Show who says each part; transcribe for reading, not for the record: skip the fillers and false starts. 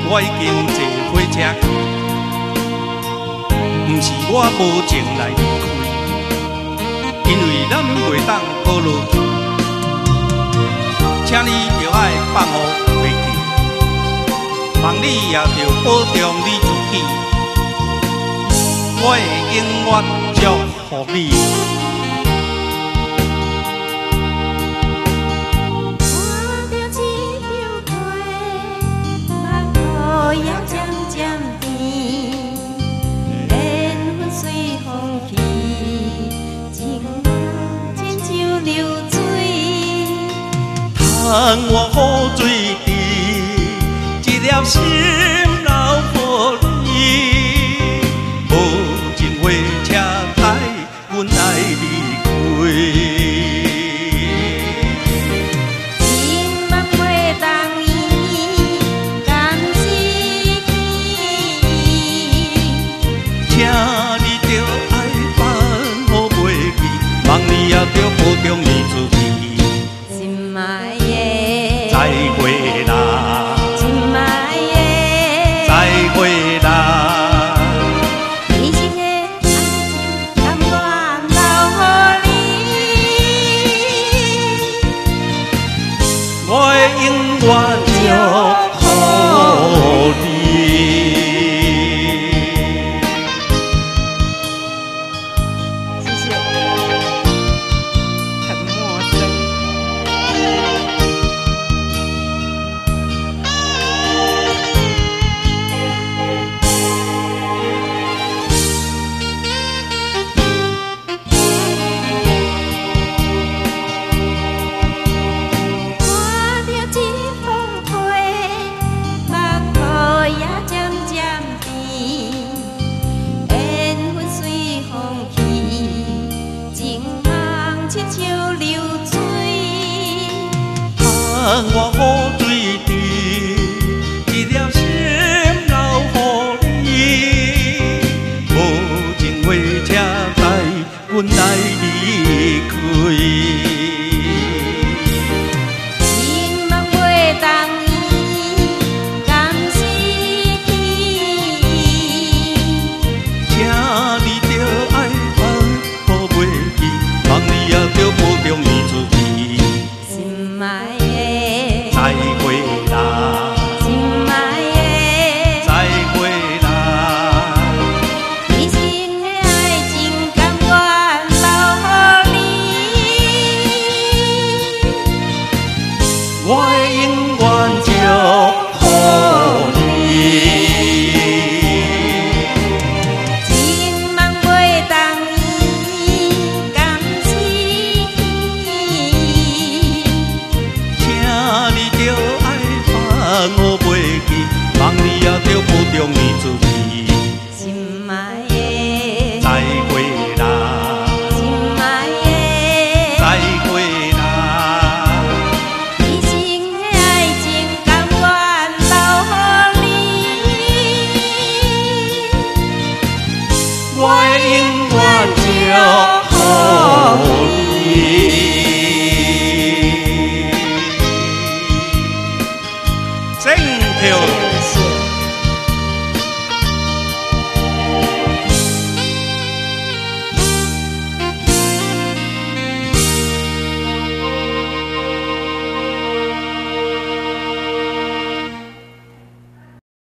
Speaker 1: 我已经坐火车去，不是我无情来离开，因为咱袂当好落去，请你着爱放乎袂记，望你也着保重你自己，我会永远祝福你。 盼我好水滴，一粒心留予你，无情火车载阮来离开。
Speaker 2: 千万袂当伊甘失去，
Speaker 1: 请你着爱放乎袂记，望你也着保重你自己。
Speaker 2: 心爱。
Speaker 1: 再会啦，
Speaker 2: 亲爱的，
Speaker 1: 再会啦，
Speaker 2: 你是个甘愿留予你，
Speaker 1: 我会永远祝福你。
Speaker 2: 谢谢，很陌生。
Speaker 1: 盼我好水滴，一粒心留予你，无情火车载阮来离。